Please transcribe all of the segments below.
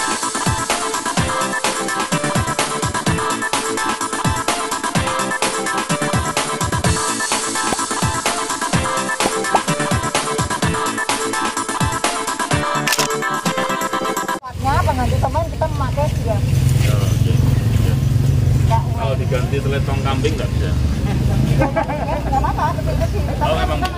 Nanti teman kita memakai juga. Kalau diganti teletong kambing nggak bisa? Nggak apa-apa, kecil-kecil. Oh, memang bisa.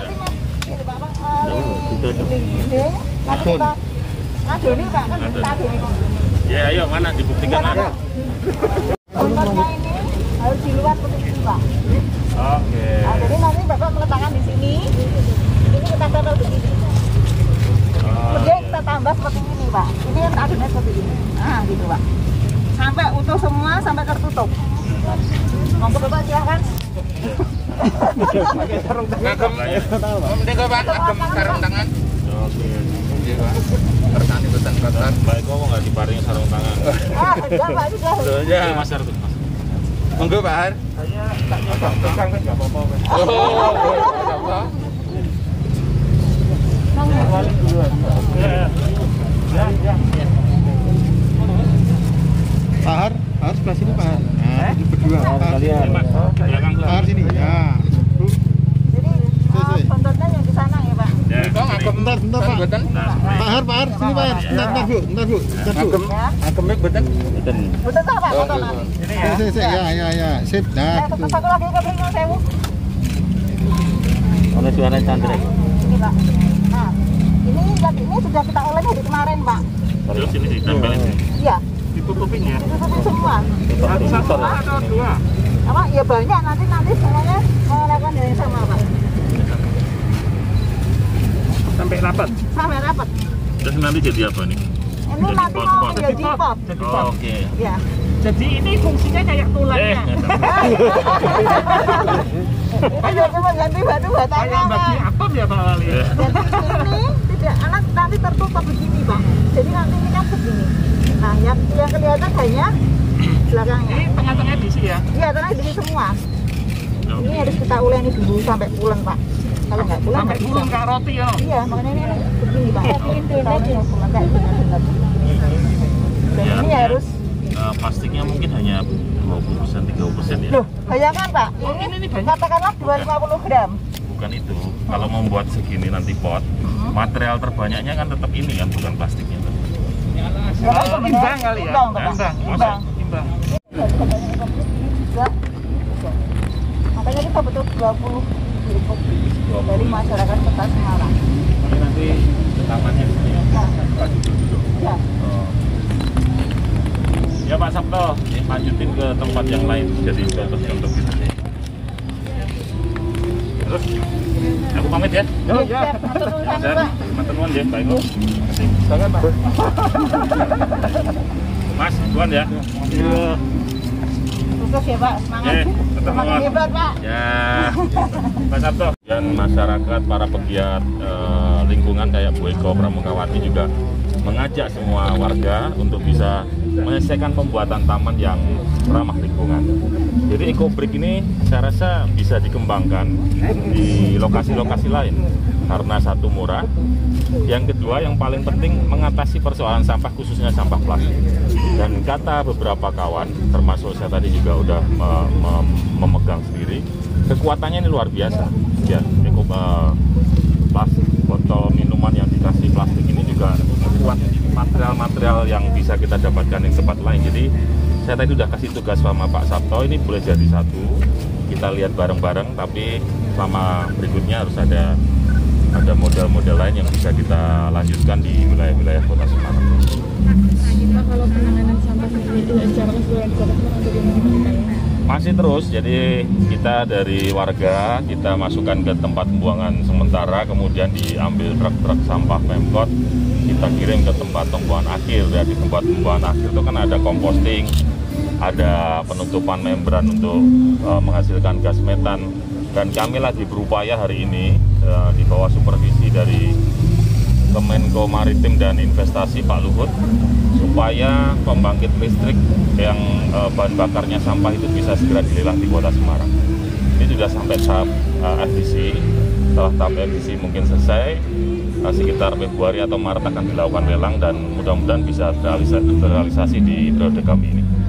Nanti kita adoni Pak, kan kita adoni. Ya, ayo mana dibuktikan ada. Contohnya ini harus di luar seperti ini Pak. Oke. Nah, jadi nanti Bapak meletakkan di sini. Ini kita taruh begini. Kemudian kita tambah seperti ini Pak. Ini kan adonannya seperti ini. Nah gitu Pak. Sampai utuh semua, sampai tertutup. Monggo Bapak silahkan. Pakai sarung tangan. Om Pak, agem sarung tangan. Oke. Persani betan kotor. Baik kok nggak diparingi sarung tangan. Sudah Pak, sudah. Ya, Mas Artu. Monggo Pak Har. Saya tak nyoba pegang kan nggak apa-apa. Oh, Pak Har, sebelah sini Pak Har. Nah, berdua. Kalian. Pak Har sini. Ya. Jadi contohnya yang di sana ya Pak. Ya. Bentar Pak. Pak Har, sini Pak Har. Bentar Bu. agemnya betan. Betul tak Pak contohnya? Ya. Sip. Nah. Satu lagi ke belakang sewu. Oleh suara Chandra. Ini Pak. Nah, ini sudah kita oleh dari kemarin Pak. Terus ini ditempelin sih. Iya. Ditutupin ya. Ditutupin semua. Satu atau dua? Apa? Ya banyak nanti semuanya melakukan yang sama Pak. Sampai rapat. Sampai rapat. Terus nanti jadi apa nih? Ini nanti mau menjadi pot. Oh, oke. Ya. Jadi ini fungsinya kayak tulangnya. Ayo cuma ganti batu batanya. Kayak bagi atom ya Pak Wali. Jadi ini tidak anak nanti tertutup begini Pak. Jadi nanti ini kan begini. Nah yang kelihatan hanya belakangnya. Ini tengah-tengahnya diisi ya? Iya tengah diisi semua. Ini harus kita uleni dulu sampai pulen Pak. Kalau nggak pulen Sampai nggak pulen bisa. kayak roti ya? Iya makanya ini begini Pak. Pulen kayak benar-benar. Dan Ya, ini harus. plastiknya mungkin hanya 20% 30% ya. Loh, bayangkan Pak, ini katakanlah 250 gram. Bukan itu. Kalau membuat segini nanti pot, material terbanyaknya kan tetap ini kan, bukan plastiknya. Oh, imbang kali ya? Imbang. Makanya kita betul 20 dari masyarakat Kota Semarang. Ini nanti tamannya di sini. Ya. Ya Pak Sabto, lanjutin ke tempat yang lain jadi contoh-contoh kita. Terus, aku pamit ya. Ya. Matur nuwun ya, Pak Iko. Jangan Pak. Mas, tuan ya. Iya. Sukses ya Pak, semangat. Semakin hebat Pak. Ya, Pak Sabto. Dan masyarakat, para pegiat lingkungan kayak Bu Eko Pramukawati juga mengajak semua warga untuk bisa menyelesaikan pembuatan taman yang ramah lingkungan. Jadi EcoBrick ini saya rasa bisa dikembangkan di lokasi-lokasi lain karena satu murah, yang kedua yang paling penting mengatasi persoalan sampah khususnya sampah plastik. Dan kata beberapa kawan, termasuk saya tadi juga udah memegang sendiri, kekuatannya ini luar biasa. Ya, plastik, botol minuman yang dikasih plastik ini juga kuat material-material yang bisa kita dapatkan di tempat lain. Jadi saya tadi udah kasih tugas sama Pak Sabto, ini boleh jadi satu, kita lihat bareng-bareng, tapi selama berikutnya harus ada model-model lain yang bisa kita lanjutkan di wilayah-wilayah Kota Semarang. Pak, kalau penanganan sampah sendiri itu dilaksanakan sesuai Kota Semarang bagaimana? Masih terus, jadi kita dari warga, kita masukkan ke tempat pembuangan sementara, kemudian diambil truk-truk sampah Pemkot, kita kirim ke tempat pembuangan akhir. Ya, di tempat pembuangan akhir itu kan ada composting, ada penutupan membran untuk menghasilkan gas metan, dan kami lagi berupaya hari ini di bawah supervisi dari Kemenko Maritim dan Investasi Pak Luhut, supaya pembangkit listrik yang bahan bakarnya sampah itu bisa segera dilelang di Kota Semarang. Ini sudah sampai tahap FDC. Setelah tahap FDC mungkin selesai, sekitar Februari atau Maret akan dilakukan lelang dan mudah-mudahan bisa terrealisasi di periode kami ini.